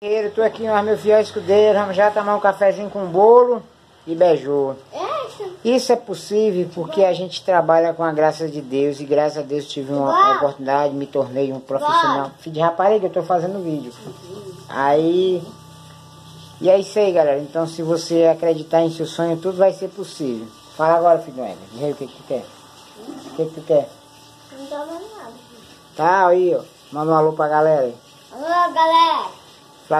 Eu tô aqui, meu fiel escudeiro, vamos já tomar um cafezinho com bolo e beijou. Isso é possível porque a gente trabalha com a graça de Deus e graças a Deus tive uma oportunidade, me tornei um profissional. Filho de rapariga, que eu tô fazendo vídeo. Aí, e é isso aí, galera. Então, se você acreditar em seu sonho, tudo vai ser possível. Fala agora, filho do Éder. Diz aí o que tu quer. O que tu quer? Não tô vendo nada. Tá aí, ó. Manda um alô pra galera aí. Alô, galera.